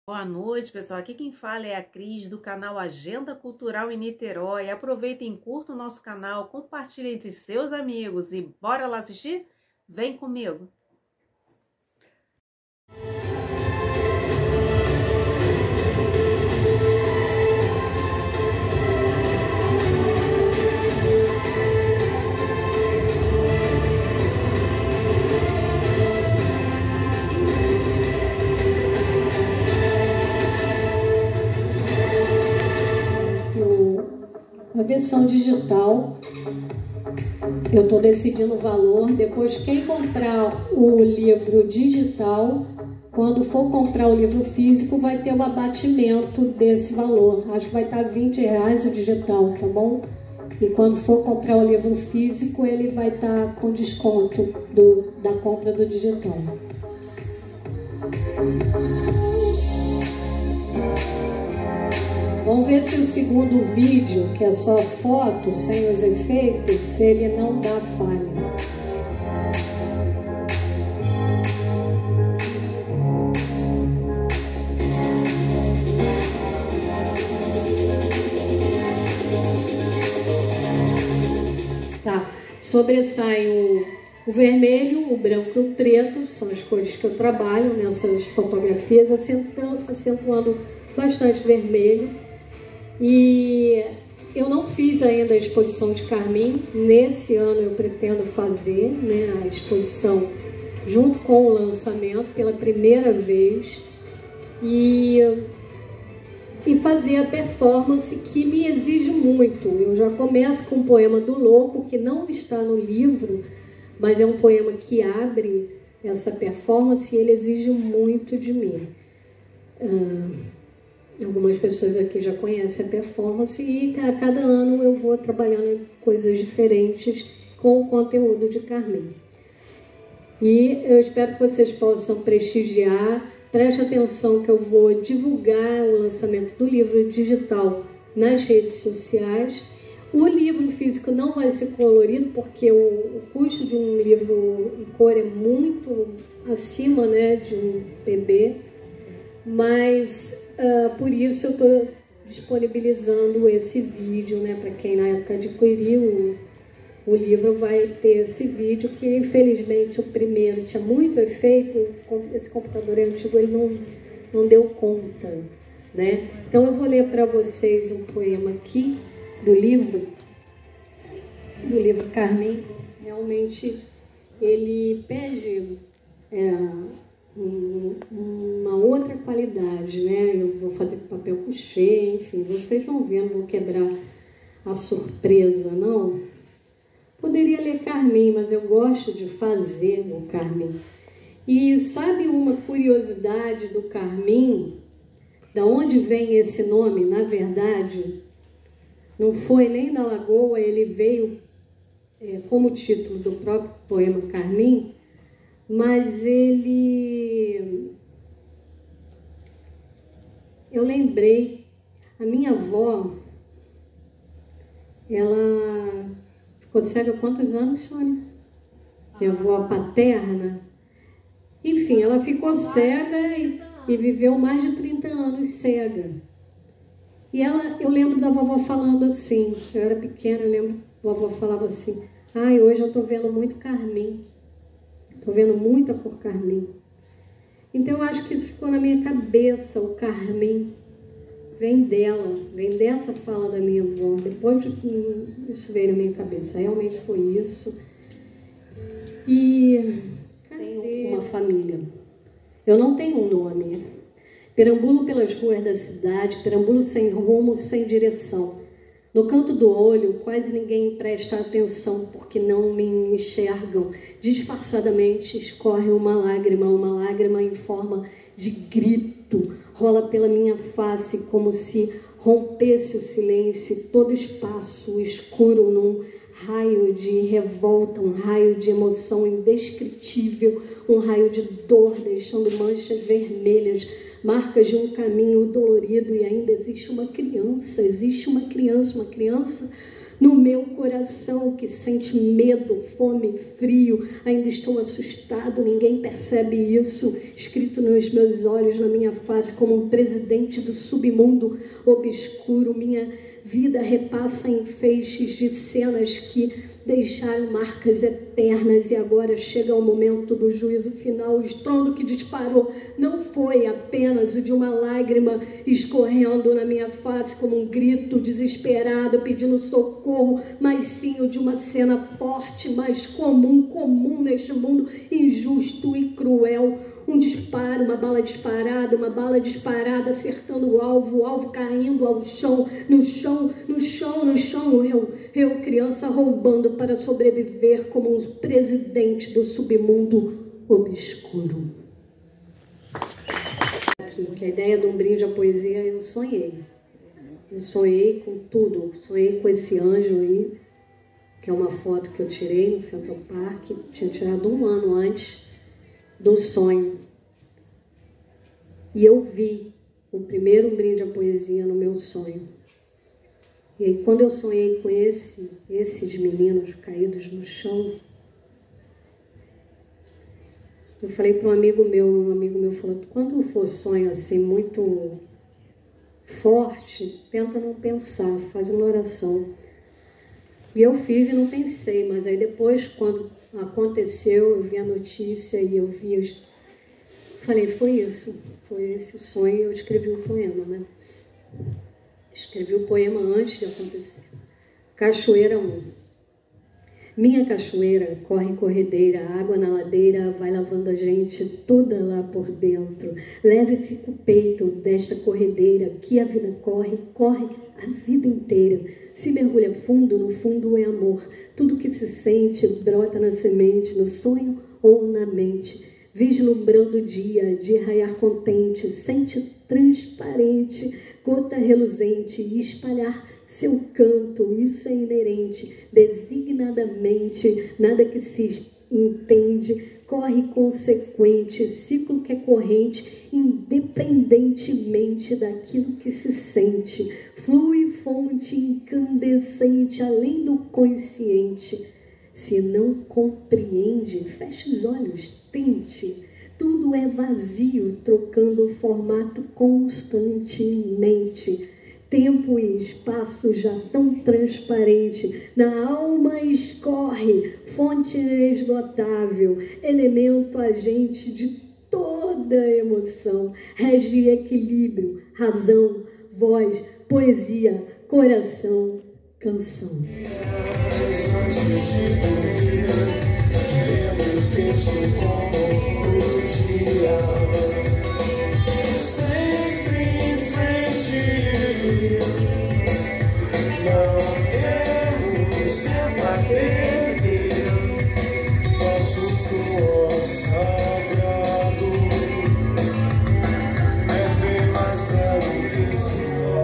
Boa noite, pessoal. Aqui quem fala é a Cris, do canal Agenda Cultural em Niterói. Aproveitem e curtam o nosso canal, compartilhem entre seus amigos e bora lá assistir? Vem comigo! A versão digital, eu estou decidindo o valor. Depois, quem comprar o livro digital, quando for comprar o livro físico, vai ter o abatimento desse valor. Acho que vai estar R$20 o digital, tá bom? E quando for comprar o livro físico, ele vai estar com desconto da compra do digital. Vamos ver se o segundo vídeo, que é só foto, sem os efeitos, se ele não dá falha. Tá, sobressai o vermelho, o branco e o preto, são as cores que eu trabalho nessas fotografias, acentuando bastante vermelho. E eu não fiz ainda a exposição de carmim. Nesse ano eu pretendo fazer, né, a exposição junto com o lançamento pela primeira vez e fazer a performance que me exige muito. Eu já começo com o poema do Louco, que não está no livro, mas é um poema que abre essa performance e ele exige muito de mim. Algumas pessoas aqui já conhecem a performance e a cada ano eu vou trabalhando em coisas diferentes com o conteúdo de Carmim. E eu espero que vocês possam prestigiar. Preste atenção que eu vou divulgar o lançamento do livro digital nas redes sociais. O livro físico não vai ser colorido porque o custo de um livro em cor é muito acima, né, de um PB, mas por isso eu estou disponibilizando esse vídeo, né, para quem na época adquiriu o livro vai ter esse vídeo, que infelizmente o primeiro tinha muito efeito, esse computador antigo ele não deu conta, né? Então eu vou ler para vocês um poema aqui do livro Carmim. Realmente ele pede uma outra qualidade, né? Eu vou fazer com papel couché, enfim, vocês vão ver, não vou quebrar a surpresa, não. Poderia ler Carmim, mas eu gosto de fazer o Carmim. E sabe uma curiosidade do Carmim? Da onde vem esse nome? Na verdade, não foi nem da Lagoa, ele veio como título do próprio poema Carmim, mas eu lembrei, a minha avó, ela ficou cega há quantos anos, Sônia? Minha avó paterna. Enfim, ela ficou cega e viveu mais de 30 anos cega. E eu lembro da vovó falando assim, eu era pequena, eu lembro, a vovó falava assim, ai, hoje eu estou vendo muito carmim. Estou vendo muita cor carmim. Então eu acho que isso ficou na minha cabeça, o carmim. Vem dela, vem dessa fala da minha avó. Depois isso veio na minha cabeça, realmente foi isso. E tenho uma família. Eu não tenho um nome. Perambulo pelas ruas da cidade, perambulo sem rumo, sem direção. No canto do olho, quase ninguém presta atenção, porque não me enxergam. Disfarçadamente escorre uma lágrima em forma de grito, rola pela minha face como se rompesse o silêncio, todo espaço escuro num raio de revolta, um raio de emoção indescritível, um raio de dor, deixando manchas vermelhas, marcas de um caminho dolorido. E ainda existe uma criança No meu coração que sente medo, fome, frio, ainda estou assustado, ninguém percebe isso, escrito nos meus olhos, na minha face, como um presidente do submundo obscuro. Minha vida repassa em feixes de cenas que deixaram marcas eternas, e agora chega o momento do juízo final. O estrondo que disparou não foi apenas o de uma lágrima escorrendo na minha face como um grito desesperado pedindo socorro, mas sim o de uma cena forte, mas comum neste mundo injusto e cruel. Um disparo, uma bala disparada acertando o alvo caindo ao chão, no chão. Eu, criança roubando para sobreviver como um presidente do submundo obscuro. Aqui, que a ideia de um brinde à poesia eu sonhei. Eu sonhei com tudo, sonhei com esse anjo aí, que é uma foto que eu tirei no Central Park, tinha tirado 1 ano antes do sonho. E eu vi o primeiro brinde à poesia no meu sonho. E aí, quando eu sonhei com esses meninos caídos no chão, eu falei para um amigo meu falou, quando for sonho assim muito forte, tenta não pensar, faz uma oração. E eu fiz e não pensei, mas aí depois, quando aconteceu, eu vi a notícia e eu vi, falei, foi esse o sonho, e eu escrevi um poema, né? Escrevi o poema antes de acontecer. Cachoeira 1. Minha cachoeira corre corredeira, a água na ladeira vai lavando a gente toda lá por dentro. Leve fica o peito desta corredeira, que a vida corre a vida inteira. Se mergulha fundo, no fundo é amor. Tudo que se sente brota na semente, no sonho ou na mente. Vislumbrando o dia de raiar contente, sente transparente, gota reluzente, e espalhar seu canto, isso é inerente, designadamente, nada que se entende, corre consequente, ciclo que é corrente, independentemente daquilo que se sente, flui fonte incandescente, além do consciente. Se não compreende, feche os olhos, tente. Tudo é vazio, trocando o formato constantemente. Tempo e espaço já tão transparente, na alma escorre, fonte inesgotável, elemento agente de toda emoção, rege equilíbrio, razão, voz, poesia, coração, canção. Sempre em frente, não temos tempo a perder. Nosso suor sagrado é bem mais belo que esse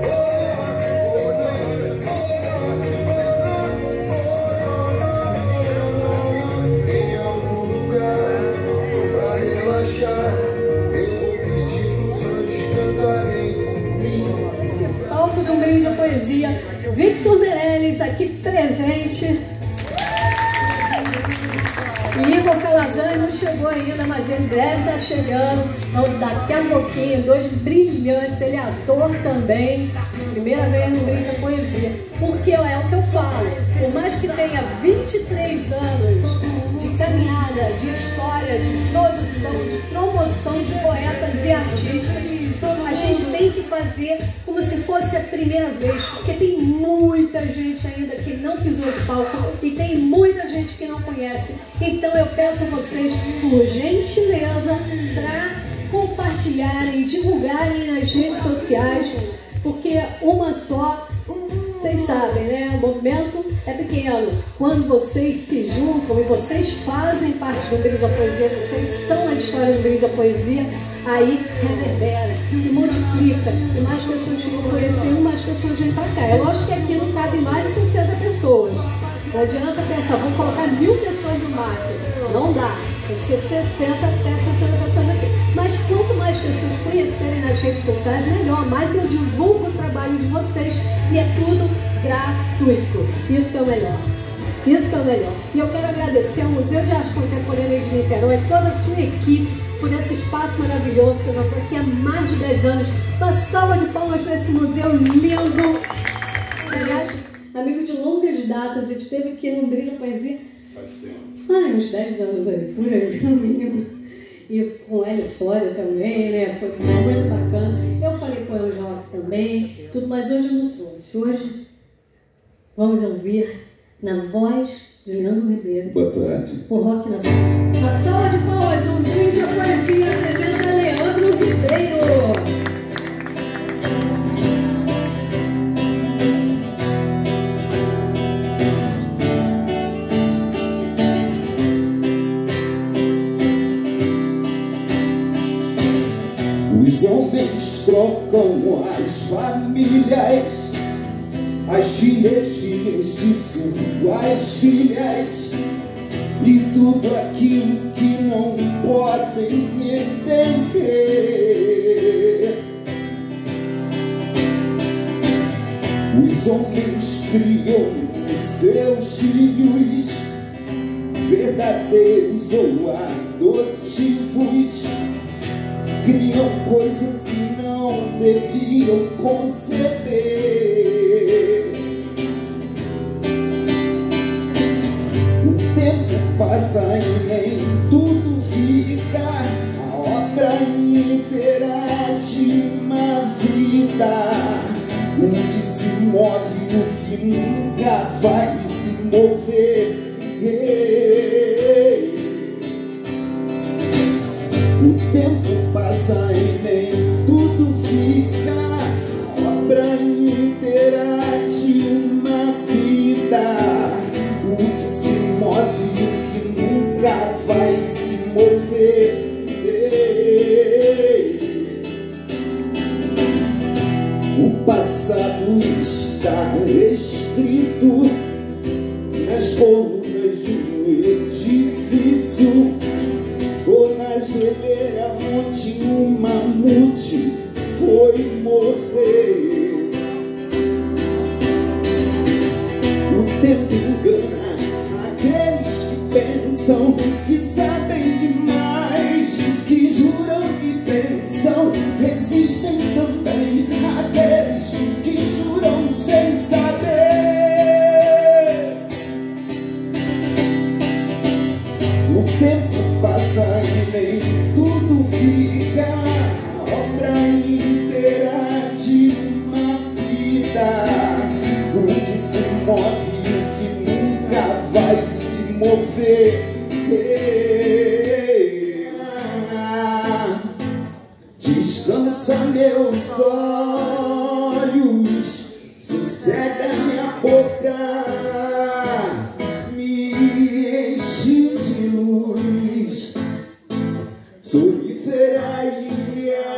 em algum lugar pra relaxar. Palco de um brinde à poesia, Victor Meirelles aqui presente. E Igor Calazans não chegou ainda, mas ele breve está chegando. Então, daqui a pouquinho, 2 brilhantes, ele é ator também. Primeira vez no brinde à poesia. Porque é o que eu falo, por mais que tenha 23 anos de caminhada, de história, de produção, de promoção de poetas e artistas, a gente tem que fazer como se fosse a primeira vez, porque tem muita gente ainda que não pisou esse palco e tem muita gente que não conhece. Então eu peço a vocês, por gentileza, para compartilharem, divulgarem nas redes sociais, porque uma só, vocês sabem, né? O movimento é pequeno. Quando vocês se juntam e vocês fazem parte do Brinde à Poesia, vocês são a história do Brinde à Poesia, aí reverbera, se multiplica, e mais pessoas ficam conhecendo, mais pessoas vêm para cá. É lógico que aqui não cabe mais de 60 pessoas. Não adianta pensar, vou colocar 1000 pessoas no marketing. Não dá. Tem que ser 60 até 60 pessoas aqui. Mas quanto mais pessoas conhecerem nas redes sociais, melhor. Mais eu divulgo o trabalho de vocês e é tudo gratuito. Isso que é o melhor. Isso que é o melhor. E eu quero agradecer ao Museu de Arte Contemporânea de Niterói, toda a sua equipe, por esse espaço maravilhoso que eu já estou aqui há mais de 10 anos. Uma salva de palmas para esse museu lindo. Aliás, amigo de longas datas, a gente esteve aqui no Brilho Poesia. Faz tempo. Uns 10 anos aí, por aí, no mínimo. E com o Hélio Soria também, né? Foi muito bacana. Eu falei com o El Joque também, tudo, mas hoje eu não trouxe. Hoje vamos ouvir na voz de Leandro Ribeiro. Boa tarde. O Rock Nacional. A salva de palmas, um brinde à poesia apresenta Leandro Ribeiro. Os homens trocam as famílias, as filhas de suas filhas, e tudo aquilo que não podem entender. Os homens criam seus filhos, verdadeiros ou adotivos, criam coisas que não deviam conceber. O tempo passa e nem tudo fica, a obra inteira de uma vida. O que se move, o que nunca vai se mover. O tempo passa e nem tudo fica, a obra inteira de uma vida. O que se move, o que nunca vai se mover. O passado está escrito nas colunas de um edifício, ou na geleira onde um mamute foi morrer. O tempo engana aqueles que pensam que sabem demais, que juram que pensam. Existem também aqueles que juram sem saber. O tempo passa e nem tudo fica, a obra inteira de uma vida. O que se move, o que nunca vai se mover. Descansa meus olhos, sossega minha boca, me enche de luz, sonífera ilha.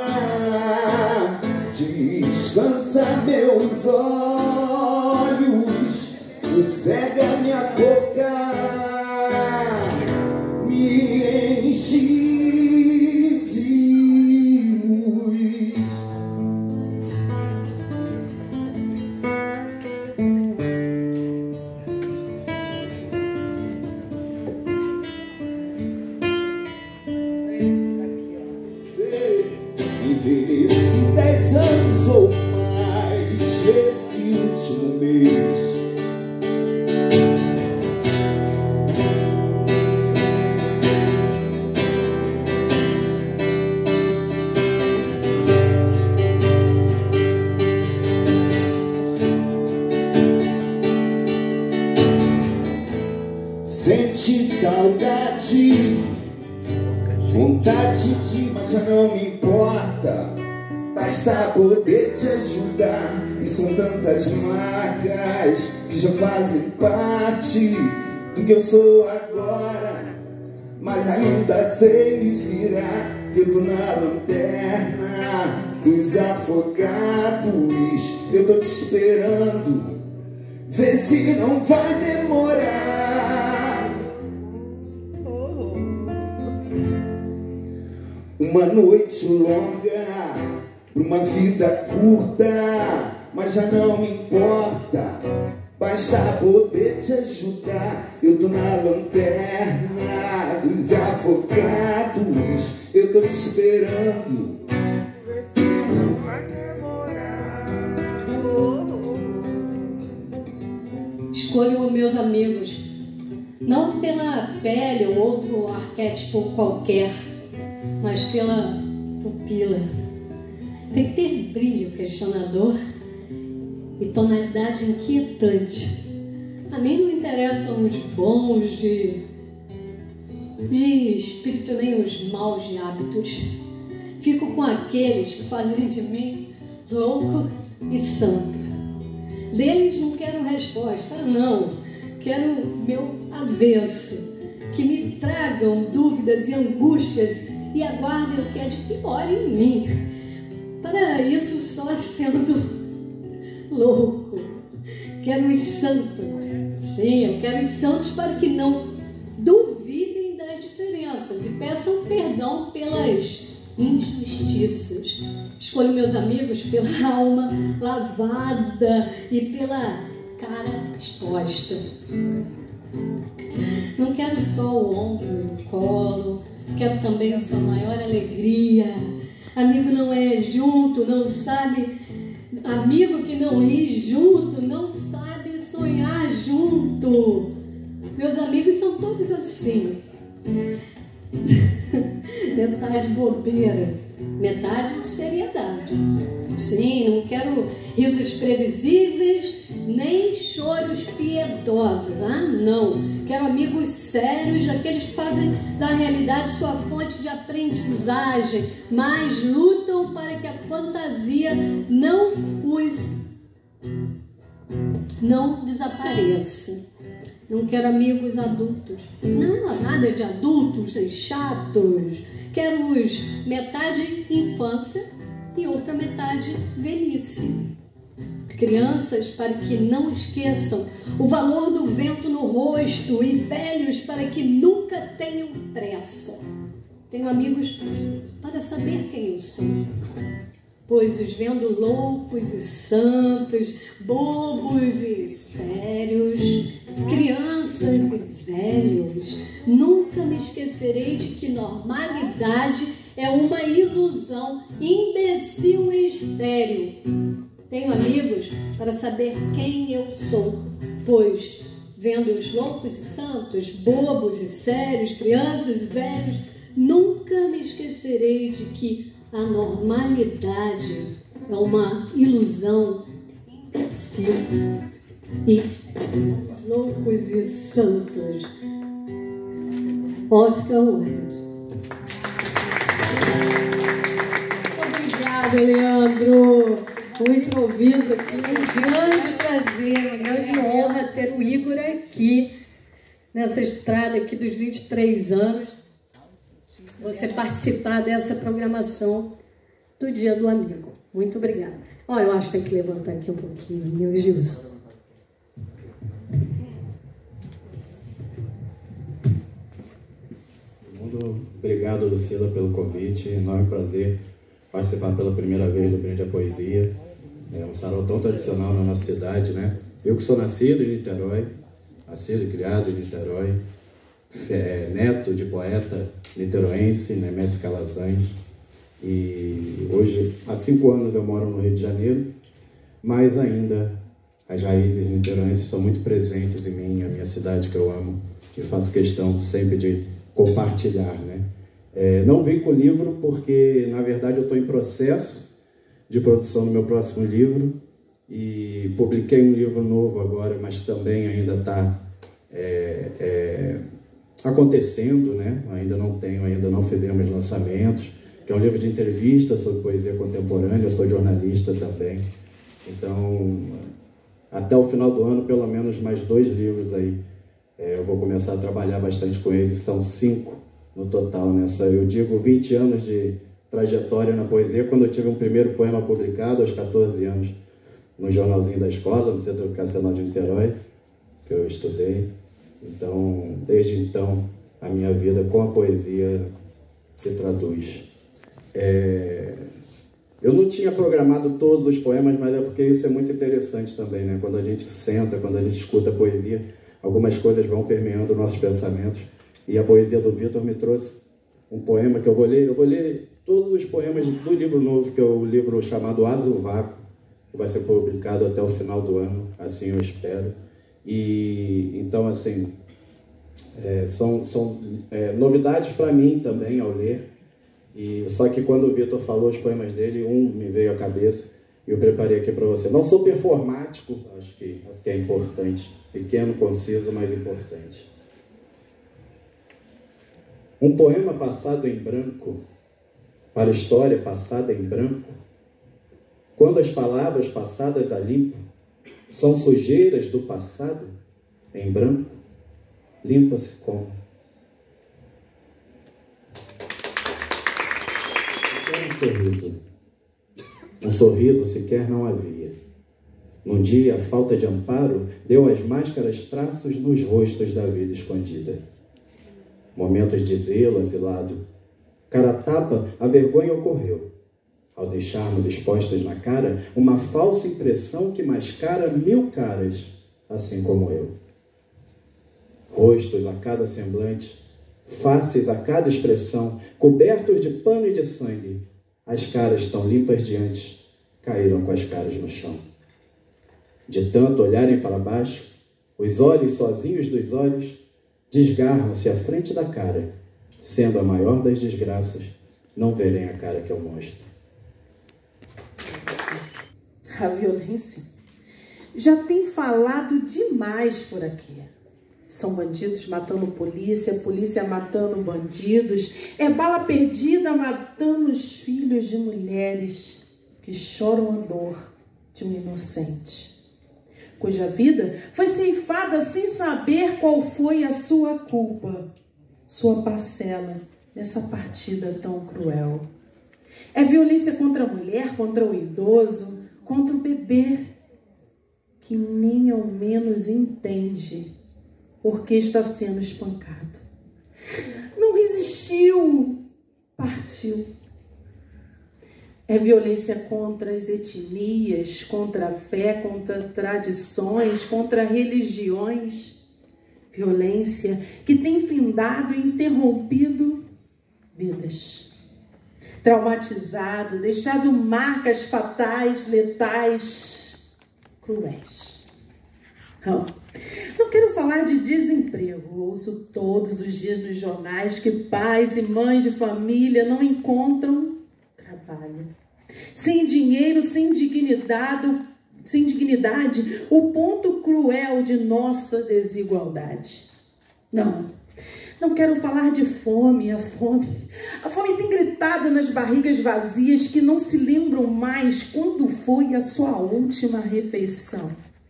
Descansa meus olhos, sossega minha boca, me enche de luz. Envelheci 10 anos ou mais esse último mês. Sente saudade, vontade de, mas já não me importa. Basta poder te ajudar. E são tantas marcas que já fazem parte do que eu sou agora. Mas ainda sei me virar. Eu tô na lanterna dos afogados. Eu tô te esperando, vê se não vai demorar. Uma noite longa, pra uma vida curta, mas já não me importa. basta poder te ajudar. Eu tô na lanterna dos afogados, eu tô te esperando. Escolho meus amigos, não pela pele ou outro arquétipo qualquer, mas pela pupila. Tem que ter brilho questionador e tonalidade inquietante. A mim não interessam os bons de espírito nem os maus de hábitos. Fico com aqueles que fazem de mim louco e santo. Deles não quero resposta, não. Quero meu avesso. Que me tragam dúvidas e angústias e aguardem o que é de pior em mim. Para isso, só sendo louco. Quero os santos. Sim, eu quero os santos para que não duvidem das diferenças e peçam perdão pelas injustiças. Escolho meus amigos pela alma lavada e pela cara exposta. Não quero só o ombro e o colo, quero também sua maior alegria. Amigo não é junto, não sabe. Amigo que não ri junto, não sabe sonhar junto. Meus amigos são todos assim. Metade bobeira, metade seriedade. Sim, não quero risos previsíveis, nem choros piedosos. Ah, não. Quero amigos sérios, daqueles que fazem da realidade sua fonte de aprendizagem, mas lutam para que a fantasia não desapareça. Não quero amigos adultos. Não, nada de adultos e chatos. Quero os metade infância e outra metade velhice. Crianças para que não esqueçam o valor do vento no rosto e velhos para que nunca tenham pressa. Tenho amigos para saber quem eu sou, pois os vendo loucos e santos, bobos e sérios, crianças e velhos, nunca me esquecerei de que normalidade é uma ilusão, imbecil e estéril. Tenho amigos para saber quem eu sou, pois vendo os loucos e santos, bobos e sérios, crianças e velhos, nunca me esquecerei de que a normalidade é uma ilusão, imbecil e loucos e santos. Oscar Wilde. Obrigada, Leandro. O improviso aqui, um grande prazer, uma grande honra ter o Igor aqui, nessa estrada aqui dos 23 anos, você participar dessa programação do Dia do Amigo. Muito obrigada. Ó, eu acho que tem que levantar aqui um pouquinho, Gilson. Obrigado, Lucila, pelo convite. Enorme prazer participar pela primeira vez do Brinde à Poesia. É um sarau tão tradicional na nossa cidade, né? Eu que sou nascido em Niterói, nascido e criado em Niterói, neto de poeta niteroense, né, Mestre Calazans. E hoje, há 5 anos, eu moro no Rio de Janeiro, mas ainda as raízes niteroenses são muito presentes em mim, a minha cidade que eu amo, e faço questão sempre de compartilhar, né? Não vim com livro porque, na verdade, eu estou em processo de produção do meu próximo livro e publiquei um livro novo agora, mas também ainda está acontecendo, né? Ainda não fizemos lançamentos, que é um livro de entrevistas sobre poesia contemporânea. Eu sou jornalista também, então até o final do ano, pelo menos mais 2 livros aí, eu vou começar a trabalhar bastante com eles. São 5 no total nessa, eu digo, 20 anos de trajetória na poesia, quando eu tive um primeiro poema publicado aos 14 anos no jornalzinho da escola, no Centro Educacional de Niterói, que eu estudei. Então, desde então, a minha vida com a poesia se traduz. Eu não tinha programado todos os poemas, mas é porque isso é muito interessante também, né? Quando a gente senta, quando a gente escuta a poesia, algumas coisas vão permeando nossos pensamentos. E a poesia do Vitor me trouxe um poema que eu vou ler. Eu vou ler todos os poemas do livro novo, que é o livro chamado Azuvaco, que vai ser publicado até o final do ano, assim eu espero. E então, assim, são novidades para mim também ao ler. E só que quando o Vitor falou os poemas dele, um me veio à cabeça e eu preparei aqui para você. Não sou performático, acho que é importante. Pequeno, conciso, mas importante. Um poema passado em branco, para a história passada em branco, quando as palavras passadas a limpo são sujeiras do passado, em branco, limpa-se como? Um sorriso sequer não havia. Num dia, a falta de amparo deu às máscaras traços nos rostos da vida escondida. Momentos de zelo asilado. Cara a tapa, a vergonha ocorreu. Ao deixarmos expostas na cara uma falsa impressão que mascara 1000 caras, assim como eu. Rostos a cada semblante, faces a cada expressão, cobertos de pano e de sangue, as caras tão limpas de antes, caíram com as caras no chão. De tanto olharem para baixo, os olhos sozinhos dos olhos desgarram-se à frente da cara, sendo a maior das desgraças, não verem a cara que eu mostro. A violência já tem falado demais por aqui. São bandidos matando polícia, polícia matando bandidos, é bala perdida matando os filhos de mulheres que choram a dor de um inocente, cuja vida foi ceifada sem saber qual foi a sua culpa, sua parcela nessa partida tão cruel. É violência contra a mulher, contra o idoso, contra o bebê, que nem ao menos entende porque está sendo espancado. Não resistiu, partiu. É violência contra as etnias, contra a fé, contra tradições, contra religiões. Violência que tem findado e interrompido vidas. Traumatizado, deixado marcas fatais, letais, cruéis. Não quero falar de desemprego. Ouço todos os dias nos jornais que pais e mães de família não encontram trabalho. Sem dinheiro, sem dignidade, o ponto cruel de nossa desigualdade. Não quero falar de fome. A fome tem gritado nas barrigas vazias que não se lembram mais quando foi a sua última refeição.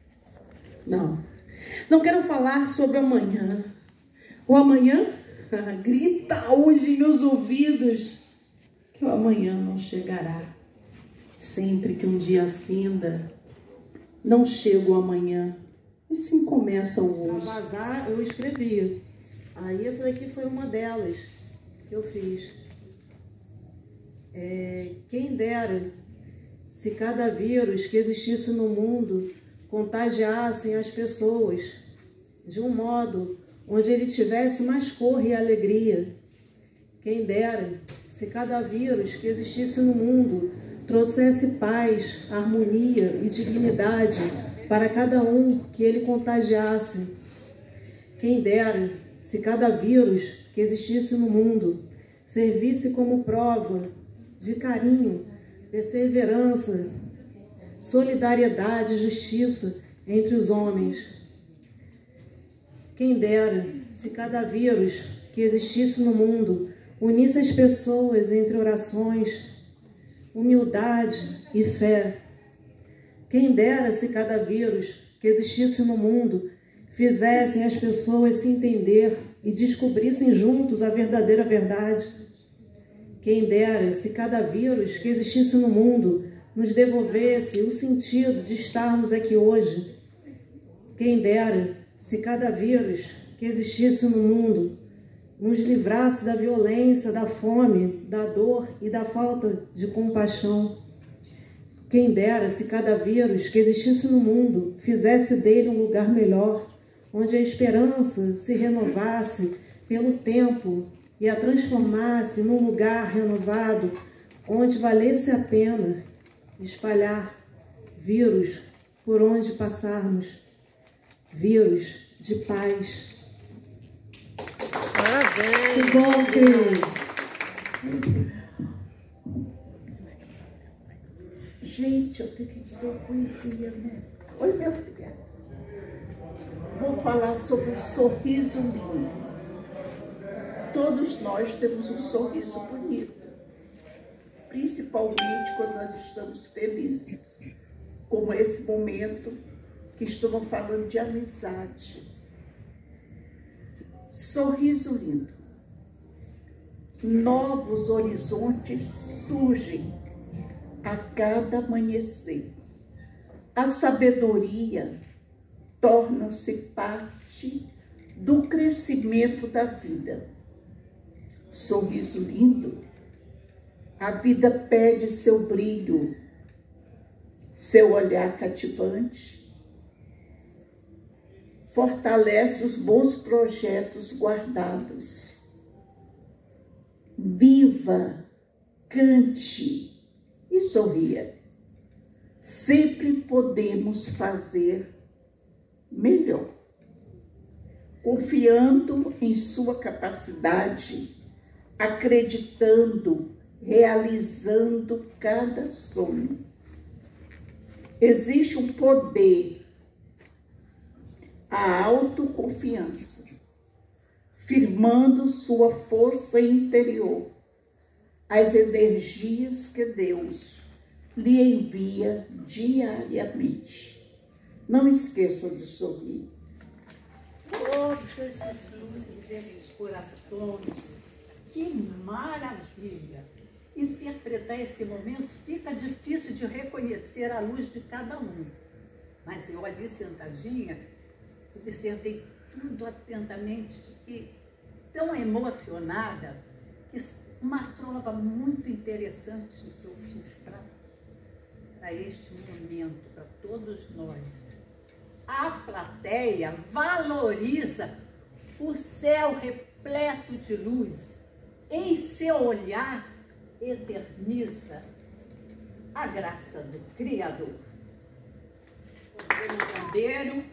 Não quero falar sobre amanhã. O amanhã grita hoje em meus ouvidos que o amanhã não chegará. Sempre que um dia finda, não chega o amanhã, e sim começa o hoje. Para vazar, eu escrevi. Aí essa daqui foi uma delas que eu fiz. Quem dera se cada vírus que existisse no mundo contagiassem as pessoas de um modo onde ele tivesse mais cor e alegria. Quem dera se cada vírus que existisse no mundo trouxesse paz, harmonia e dignidade para cada um que ele contagiasse. Quem dera se cada vírus que existisse no mundo servisse como prova de carinho, perseverança, solidariedade e justiça entre os homens. Quem dera se cada vírus que existisse no mundo unisse as pessoas entre orações, humildade e fé. Quem dera se cada vírus que existisse no mundo fizessem as pessoas se entender e descobrissem juntos a verdadeira verdade. Quem dera se cada vírus que existisse no mundo nos devolvesse o sentido de estarmos aqui hoje. Quem dera se cada vírus que existisse no mundo nos livrasse da violência, da fome, da dor e da falta de compaixão. Quem dera se cada vírus que existisse no mundo fizesse dele um lugar melhor, onde a esperança se renovasse pelo tempo e a transformasse num lugar renovado, onde valesse a pena espalhar vírus por onde passarmos, vírus de paz. Parabéns! Que bom, Cris! Gente, eu tenho que dizer poesia, né? Oi, meu filho. Vou falar sobre o sorriso lindo. Todos nós temos um sorriso bonito, principalmente quando nós estamos felizes, como esse momento que estamos falando de amizade. Sorriso lindo. Novos horizontes surgem a cada amanhecer. A sabedoria torna-se parte do crescimento da vida. Sorriso lindo, a vida pede seu brilho, seu olhar cativante, fortalece os bons projetos guardados. Viva, cante e sorria. Sempre podemos fazer melhor. Confiando em sua capacidade, acreditando, realizando cada sonho. Existe um poder, a autoconfiança, firmando sua força interior, as energias que Deus lhe envia diariamente. Não esqueçam de sorrir. Todas essas luzes desses corações, que maravilha! Interpretar esse momento fica difícil de reconhecer a luz de cada um. Mas eu ali sentadinha, observei tudo atentamente, fiquei tão emocionada. Uma prova muito interessante que eu fiz para este momento, para todos nós. A plateia valoriza o céu repleto de luz. Em seu olhar, eterniza a graça do Criador. No Jambeiro,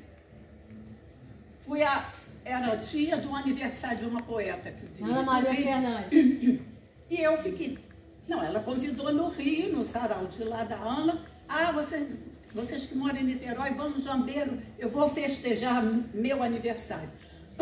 era o dia do aniversário de uma poeta que vinha. Ana Maria Fernandes. E eu fiquei... Não, ela convidou no Rio, no sarau de lá da Ana. Ah, vocês que moram em Niterói, vamos no Jambeiro, eu vou festejar meu aniversário.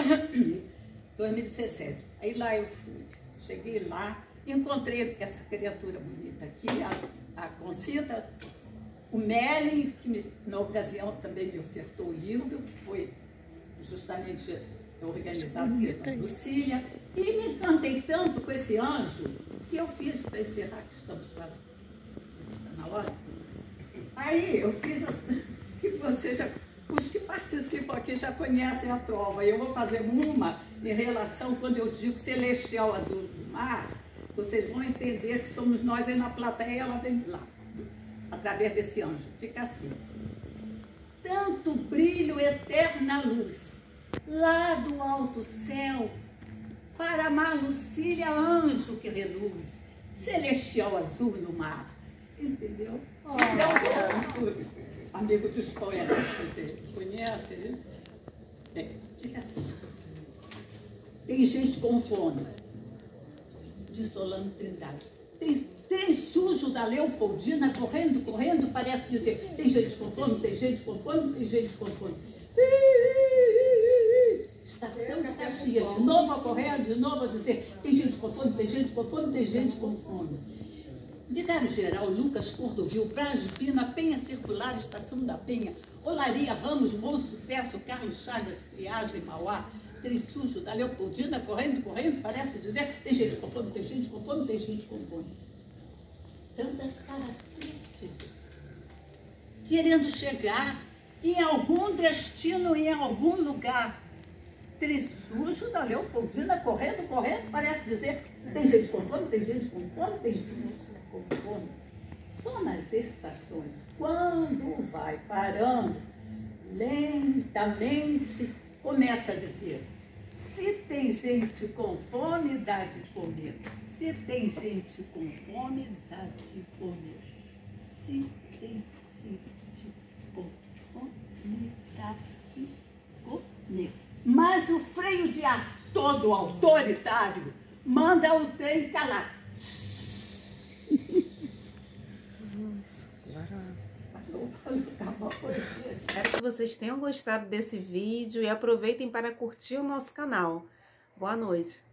2017. Aí lá eu fui. Cheguei lá, encontrei essa criatura bonita aqui, a Concita, o Meli, que na ocasião também me ofertou o livro, que foi justamente organizado pela Lucília, e me encantei tanto com esse anjo que eu fiz, para encerrar, que estamos quase na hora. Aí eu fiz que os que participam aqui já conhecem a trova. Eu vou fazer uma em relação, quando eu digo celestial azul do mar, vocês vão entender que somos nós aí na plateia, ela vem lá, através desse anjo. Fica assim. Tanto brilho, eterna luz, lá do alto céu, para amar Lucília, anjo que reluz, celestial azul no mar. Entendeu? Oh. Então, amigo dos poetas, você conhece, né? Bem, fica assim. Tem gente com fome, de Solano Trindade. Tem sujo da Leopoldina correndo, parece dizer, tem gente com fome, tem gente com fome, tem gente com fome. Estação de Caxias, de novo a correr, de novo a dizer, tem gente com fome, tem gente com fome, tem gente com fome. Vigário-Geral, Lucas Cordovil, Braz de Pina, Penha Circular, Estação da Penha, Olaria, Ramos, Bom Sucesso, Carlos Chagas, Friagem, Mauá, Trem Sujo da Leopoldina, correndo, parece dizer, tem gente com fome, tem gente com fome, tem gente com fome. Tantas caras tristes, querendo chegar em algum destino, em algum lugar. Trem Sujo da Leopoldina, correndo, parece dizer, tem gente com fome, tem gente com fome, tem gente com fome. só nas estações, quando vai parando, lentamente começa a dizer: se tem gente com fome, dá de comer. Se tem gente com fome, dá de comer. Se tem gente com fome, dá de comer. Mas o freio de ar todo autoritário manda o trem calar. Espero que vocês tenham gostado desse vídeo e aproveitem para curtir o nosso canal. Boa noite.